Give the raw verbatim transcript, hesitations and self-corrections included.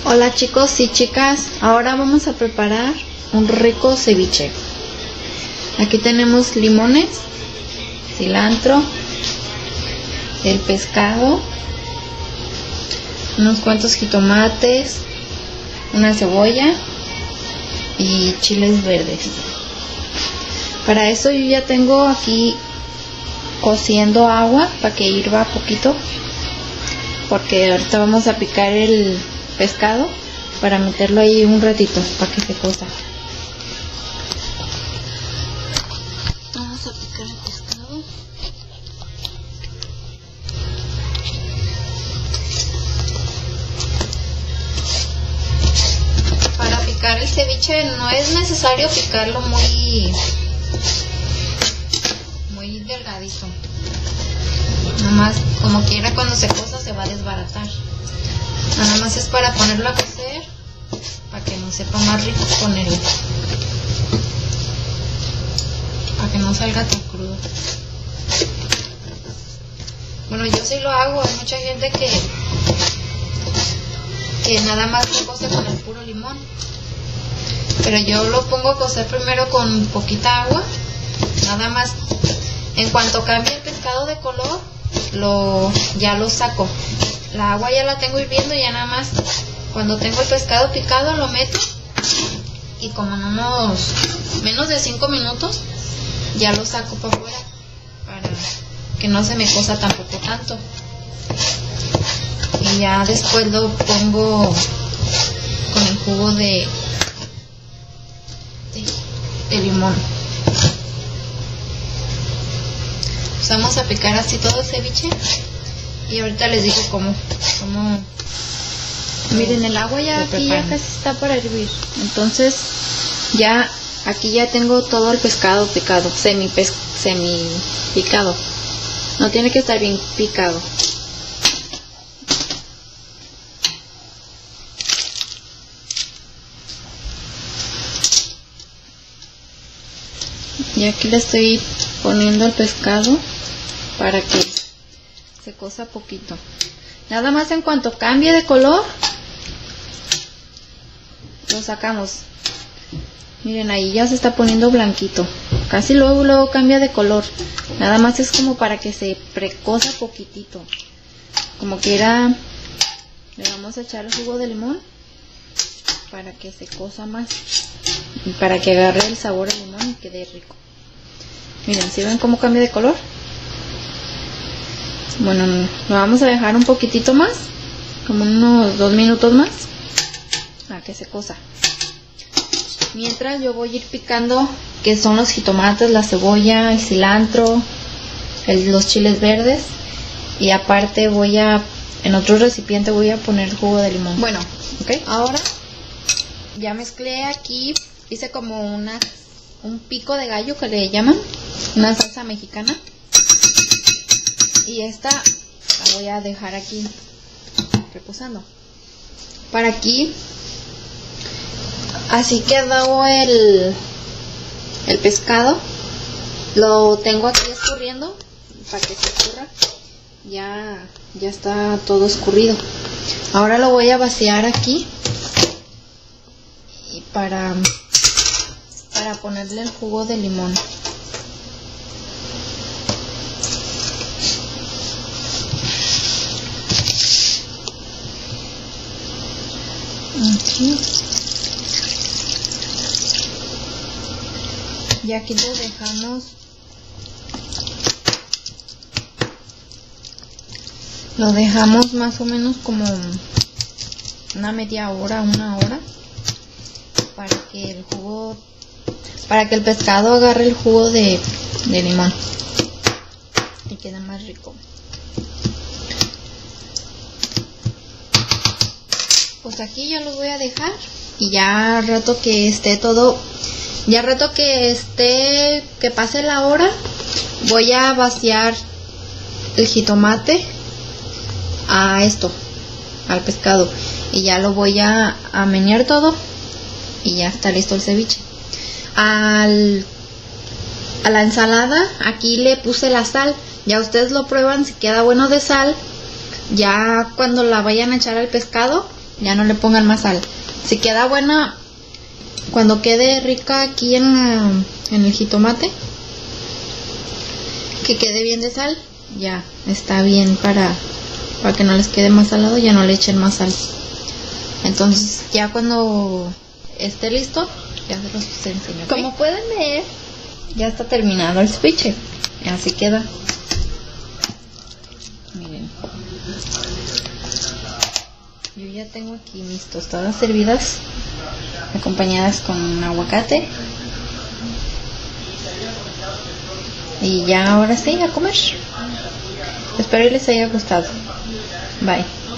Hola chicos y chicas, ahora vamos a preparar un rico ceviche. Aquí tenemos limones, cilantro, el pescado, unos cuantos jitomates, una cebolla y chiles verdes. Para eso yo ya tengo aquí cociendo agua para que hirva poquito, porque ahorita vamos a picar el pescado para meterlo ahí un ratito para que se cosa. Vamos a picar el pescado. Para picar el ceviche no es necesario picarlo muy muy delgadito. Nomás como quiera, cuando se cosa se va a desbaratar. Nada más es para ponerlo a cocer, para que nos sepa más rico con él, para que no salga tan crudo. Bueno, yo sí lo hago. Hay mucha gente que que nada más lo cose con el puro limón, pero yo lo pongo a cocer primero con poquita agua. Nada más, en cuanto cambie el pescado de color, lo ya lo saco. La agua ya la tengo hirviendo y ya nada más cuando tengo el pescado picado lo meto, y como en unos menos de cinco minutos ya lo saco para afuera, para que no se me cosa tampoco tanto. Y ya después lo pongo con el jugo de, de, de limón. Pues vamos a picar así todo el ceviche. Y ahorita les digo cómo, cómo. Miren, el agua ya aquí ya casi está para hervir. Entonces ya aquí ya tengo todo el pescado picado, semi, pes, semi picado. No tiene que estar bien picado. Y aquí le estoy poniendo el pescado para que se cosa poquito. Nada más en cuanto cambie de color lo sacamos. Miren, ahí ya se está poniendo blanquito, casi luego luego cambia de color. Nada más es como para que se precoza poquitito. Como quiera le vamos a echar el jugo de limón para que se cosa más y para que agarre el sabor del limón y quede rico. Miren, ¿sí ven cómo cambia de color? Bueno, lo vamos a dejar un poquitito más, como unos dos minutos más, a que se cosa. Mientras yo voy a ir picando, que son los jitomates, la cebolla, el cilantro, el, los chiles verdes, y aparte voy a, en otro recipiente voy a poner jugo de limón. Bueno, ok, ahora ya mezclé aquí, hice como una, un pico de gallo que le llaman, una salsa mexicana. Y esta la voy a dejar aquí reposando. Para aquí, así quedó el, el pescado. Lo tengo aquí escurriendo para que se escurra. Ya, ya está todo escurrido. Ahora lo voy a vaciar aquí y para, para ponerle el jugo de limón. Aquí. Y aquí lo dejamos, lo dejamos más o menos como una media hora, una hora, para que el jugo, para que el pescado agarre el jugo de, de limón y quede más rico. Pues aquí ya los voy a dejar y ya al rato que esté todo, ya al rato que esté, que pase la hora, voy a vaciar el jitomate a esto, al pescado, y ya lo voy a, a menear todo y ya está listo el ceviche. Al, a la ensalada aquí le puse la sal, ya ustedes lo prueban si queda bueno de sal. Ya cuando la vayan a echar al pescado, Ya no le pongan más sal. Si queda buena, cuando quede rica aquí en, la, en el jitomate, que quede bien de sal, ya está bien para, para que no les quede más salado, ya no le echen más sal. Entonces ya cuando esté listo, ya se los enseño. ¿Okay? Como pueden ver, ya está terminado el ceviche. Así queda. Miren. Yo ya tengo aquí mis tostadas servidas, acompañadas con un aguacate. Y ya ahora sí, a comer. Espero que les haya gustado. Bye.